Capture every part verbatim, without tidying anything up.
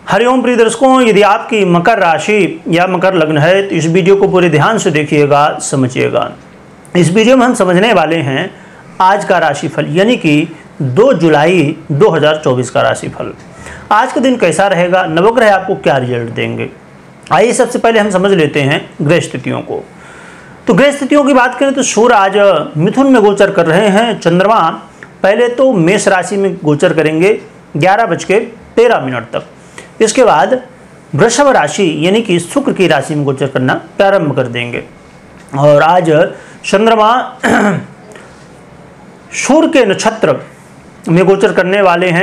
हरिओम प्रिय दर्शकों, यदि आपकी मकर राशि या मकर लग्न है तो इस वीडियो को पूरे ध्यान से देखिएगा, समझिएगा। इस वीडियो में हम समझने वाले हैं आज का राशिफल, यानी कि दो जुलाई दो हज़ार चौबीस का राशिफल। आज का दिन कैसा रहेगा, नवग्रह आपको क्या रिजल्ट देंगे। आइए सबसे पहले हम समझ लेते हैं ग्रह स्थितियों को। तो ग्रह स्थितियों की बात करें तो सूर्य आज मिथुन में गोचर कर रहे हैं। चंद्रमा पहले तो मेष राशि में गोचर करेंगे ग्यारह बज के तेरह मिनट तक। इसके बाद वृषभ राशि यानी कि शुक्र की राशि में गोचर करना प्रारंभ कर देंगे। और आज चंद्रमा सूर्य के नक्षत्र में गोचर करने वाले हैं,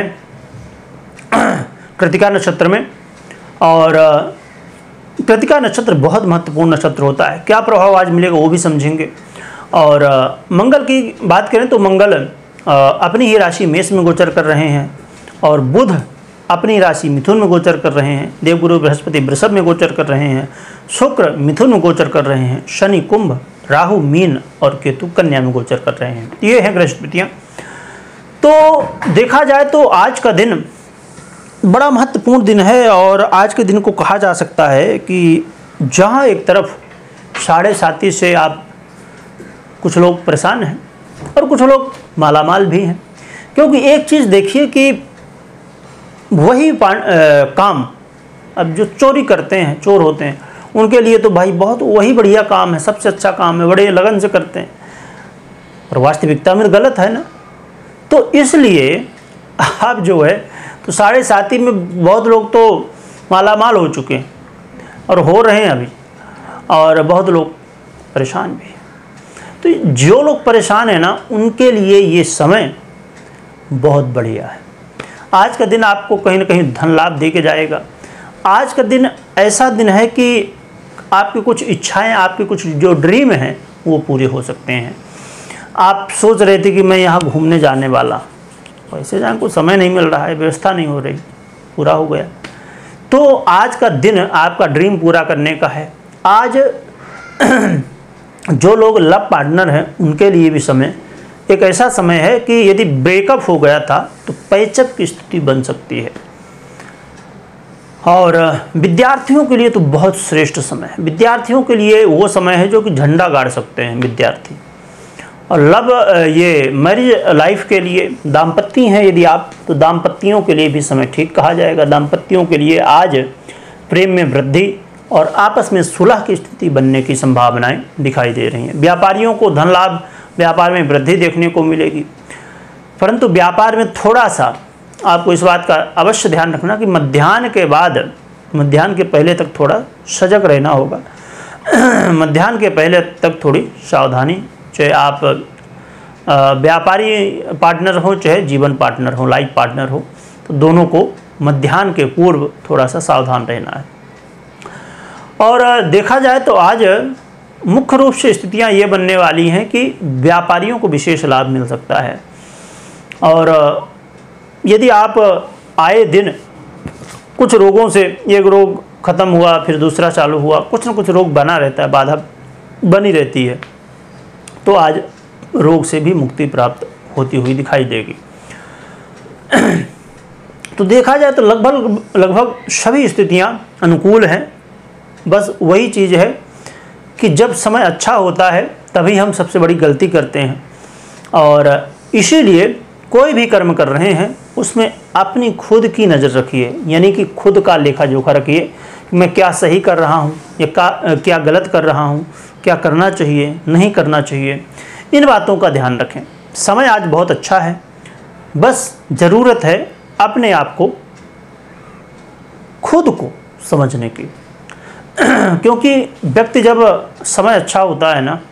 कृतिका नक्षत्र में। और कृतिका नक्षत्र बहुत महत्वपूर्ण नक्षत्र होता है, क्या प्रभाव आज मिलेगा वो भी समझेंगे। और मंगल की बात करें तो मंगल अपनी ही राशि मेष में गोचर कर रहे हैं और बुध अपनी राशि मिथुन में गोचर कर रहे हैं। देवगुरु बृहस्पति वृषभ में गोचर कर रहे हैं, शुक्र मिथुन में गोचर कर रहे हैं, शनि कुंभ, राहु मीन और केतु कन्या में गोचर कर रहे हैं। ये हैं ग्रह स्थितियाँ। तो देखा जाए तो आज का दिन बड़ा महत्वपूर्ण दिन है और आज के दिन को कहा जा सकता है कि जहाँ एक तरफ साढ़े साती से आप कुछ लोग परेशान हैं और कुछ लोग मालामाल भी हैं। क्योंकि एक चीज़ देखिए कि वही आ, काम अब जो चोरी करते हैं, चोर होते हैं, उनके लिए तो भाई बहुत वही बढ़िया काम है, सबसे अच्छा काम है, बड़े लगन से करते हैं। और वास्तविकता में गलत है ना। तो इसलिए आप जो है तो साढ़े साती में बहुत लोग तो मालामाल हो चुके हैं और हो रहे हैं अभी, और बहुत लोग परेशान भी हैं। तो जो लोग परेशान हैं ना, उनके लिए ये समय बहुत बढ़िया है। आज का दिन आपको कहीं ना कहीं धन लाभ दे के जाएगा। आज का दिन ऐसा दिन है कि आपकी कुछ इच्छाएं, आपके कुछ जो ड्रीम हैं वो पूरे हो सकते हैं। आप सोच रहे थे कि मैं यहाँ घूमने जाने वाला, वैसे जाने को समय नहीं मिल रहा है, व्यवस्था नहीं हो रही, पूरा हो गया। तो आज का दिन आपका ड्रीम पूरा करने का है। आज जो लोग लव पार्टनर हैं उनके लिए भी समय एक ऐसा समय है कि यदि ब्रेकअप हो गया था तो पैचअप की स्थिति बन सकती है। और विद्यार्थियों के लिए तो बहुत श्रेष्ठ समय है। विद्यार्थियों के लिए वो समय है जो कि झंडा गाड़ सकते हैं विद्यार्थी। और लव ये मैरिज लाइफ के लिए, दाम्पत्य हैं यदि आप, तो दाम्पत्यों के लिए भी समय ठीक कहा जाएगा। दाम्पत्यों के लिए आज प्रेम में वृद्धि और आपस में सुलह की स्थिति बनने की संभावनाएं दिखाई दे रही हैं। व्यापारियों को धन लाभ, व्यापार में वृद्धि देखने को मिलेगी। परंतु व्यापार में थोड़ा सा आपको इस बात का अवश्य ध्यान रखना कि मध्याह्न के बाद, मध्याह्न के पहले तक थोड़ा सजग रहना होगा। मध्याह्न के पहले तक थोड़ी सावधानी, चाहे आप व्यापारी पार्टनर हो चाहे जीवन पार्टनर हो, लाइफ पार्टनर हो, तो दोनों को मध्याह्न के पूर्व थोड़ा सा सावधान रहना है। और देखा जाए तो आज मुख्य रूप से स्थितियां ये बनने वाली हैं कि व्यापारियों को विशेष लाभ मिल सकता है। और यदि आप आए दिन कुछ रोगों से, एक रोग खत्म हुआ फिर दूसरा चालू हुआ, कुछ न कुछ रोग बना रहता है, बाधा बनी रहती है, तो आज रोग से भी मुक्ति प्राप्त होती हुई दिखाई देगी। तो देखा जाए तो लगभग लगभग सभी स्थितियां अनुकूल हैं। बस वही चीज़ है कि जब समय अच्छा होता है तभी हम सबसे बड़ी गलती करते हैं। और इसीलिए कोई भी कर्म कर रहे हैं उसमें अपनी खुद की नज़र रखिए, यानी कि खुद का लेखा जोखा रखिए कि मैं क्या सही कर रहा हूँ या क्या क्या गलत कर रहा हूँ, क्या करना चाहिए नहीं करना चाहिए, इन बातों का ध्यान रखें। समय आज बहुत अच्छा है, बस ज़रूरत है अपने आप को, खुद को समझने की। क्योंकि व्यक्ति जब समय अच्छा होता है ना,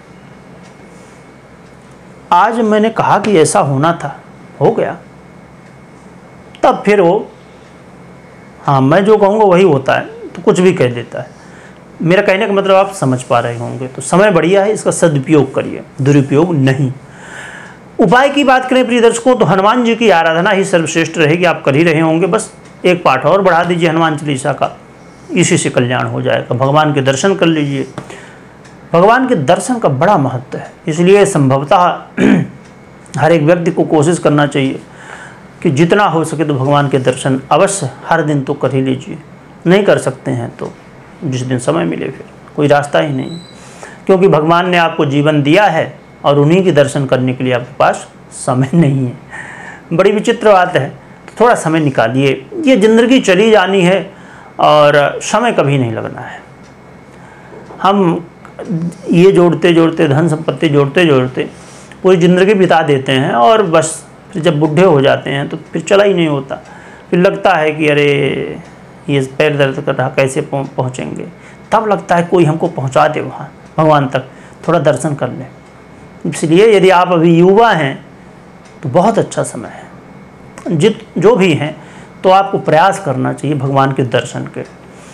आज मैंने कहा कि ऐसा होना था, हो गया, तब फिर वो हाँ मैं जो कहूँगा वही होता है, तो कुछ भी कह देता है। मेरा कहने का मतलब आप समझ पा रहे होंगे। तो समय बढ़िया है, इसका सदुपयोग करिए, दुरुपयोग नहीं। उपाय की बात करें प्रिय दर्शकों तो हनुमान जी की आराधना ही सर्वश्रेष्ठ रहेगी। आप कर ही रहे होंगे, बस एक पाठ और बढ़ा दीजिए हनुमान चालीसा का, इसी से कल्याण हो जाएगा। भगवान के दर्शन कर लीजिए। भगवान के दर्शन का बड़ा महत्व है, इसलिए संभवतः हर एक व्यक्ति को कोशिश करना चाहिए कि जितना हो सके तो भगवान के दर्शन अवश्य हर दिन तो कर ही लीजिए। नहीं कर सकते हैं तो जिस दिन समय मिले, फिर कोई रास्ता ही नहीं, क्योंकि भगवान ने आपको जीवन दिया है और उन्हीं के दर्शन करने के लिए आपके पास समय नहीं है। बड़ी विचित्र बात है। तो थोड़ा समय निकालिए, ये ज़िंदगी चली जानी है और समय कभी नहीं लगना है। हम ये जोड़ते जोड़ते, धन संपत्ति जोड़ते जोड़ते पूरी ज़िंदगी बिता देते हैं और बस फिर जब बूढ़े हो जाते हैं तो फिर चला ही नहीं होता। फिर लगता है कि अरे ये पैर दर्द कर रहा, कैसे पहुँचेंगे। तब लगता है कोई हमको पहुँचा दे वहाँ भगवान तक, थोड़ा दर्शन कर लें। इसलिए यदि आप अभी युवा हैं तो बहुत अच्छा समय है। जित जो भी हैं तो आपको प्रयास करना चाहिए भगवान के दर्शन के।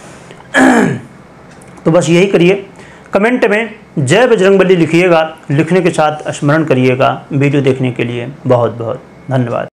तो बस यही करिए। कमेंट में जय बजरंगबली लिखिएगा, लिखने के साथ स्मरण करिएगा। वीडियो देखने के लिए बहुत बहुत धन्यवाद।